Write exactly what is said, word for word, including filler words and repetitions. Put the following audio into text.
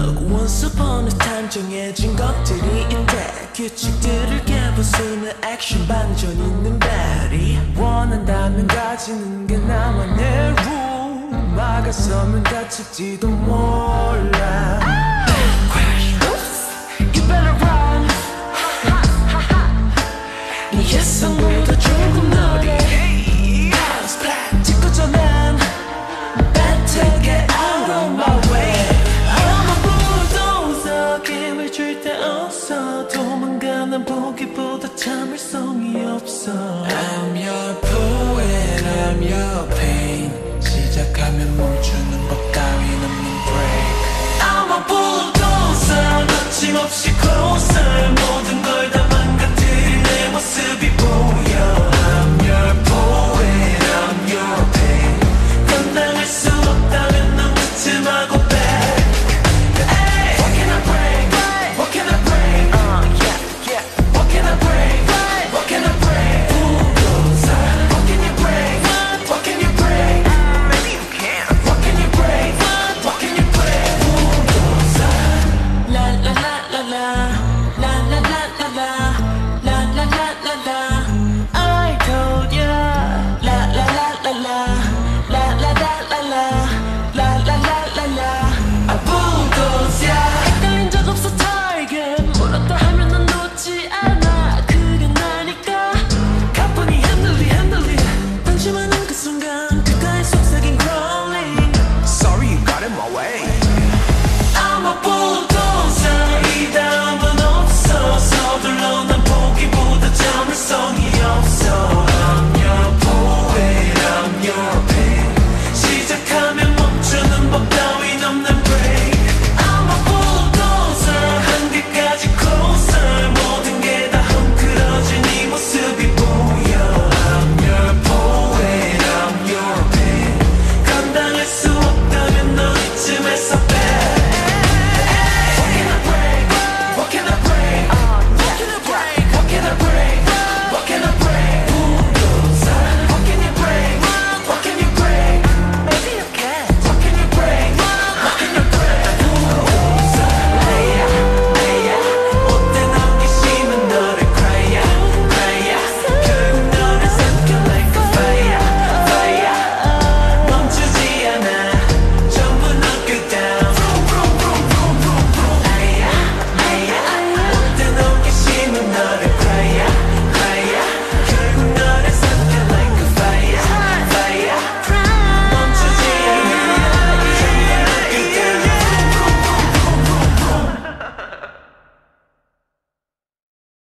look once upon a time 정해진 것들이 있대 규칙들을 깨부수는 액션 반전 있는 발이 원한다면 가지는 게 나만의 rule 막아서면 다칠지도 몰라 You better run 네 예상보다 조금 느리 Cause black 찍고 전엔 Better get out of my way I'm a bulldozer 기회 줄 데 없어 도망가는 보기보다 참을성이 없어 I'm your poet, I'm your pain 시작하면 멈추는 법 따윈 없는 break I'm a bulldozer 거침없이 closer 모든